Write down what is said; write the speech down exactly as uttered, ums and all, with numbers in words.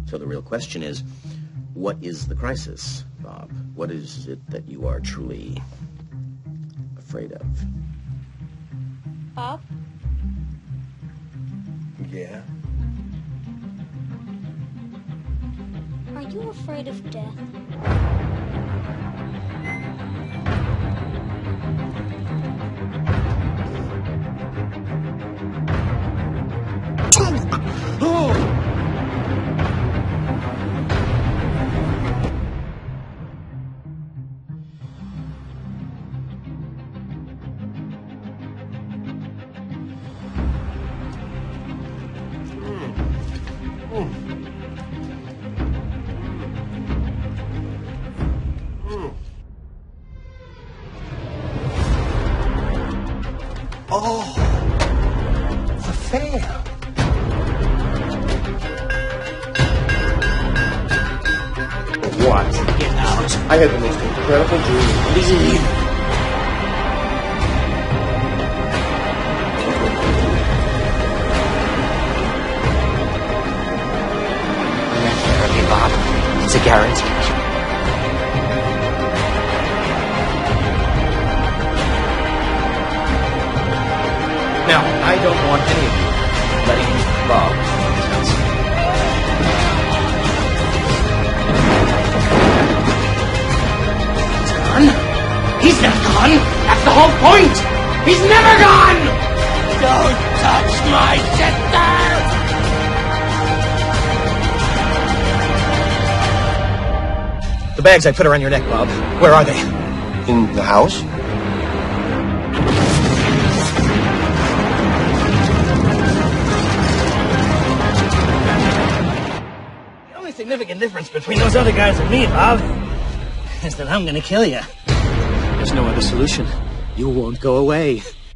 So the real question is, what is the crisis, Bob? What is it that you are truly afraid of? Bob? Yeah? Are you afraid of death? Oh, the fair. What? Get out. I had the most incredible dream. Leave. Therapy, Bob. It's a guarantee. Now, I don't want any of you letting Bob in his house. He's gone? He's not gone! That's the whole point! He's never gone! Don't touch my sister! The bags I put around your neck, Bob, where are they? In the house? The only significant difference between those other guys and me, Bob, is that I'm gonna kill you. There's no other solution. You won't go away.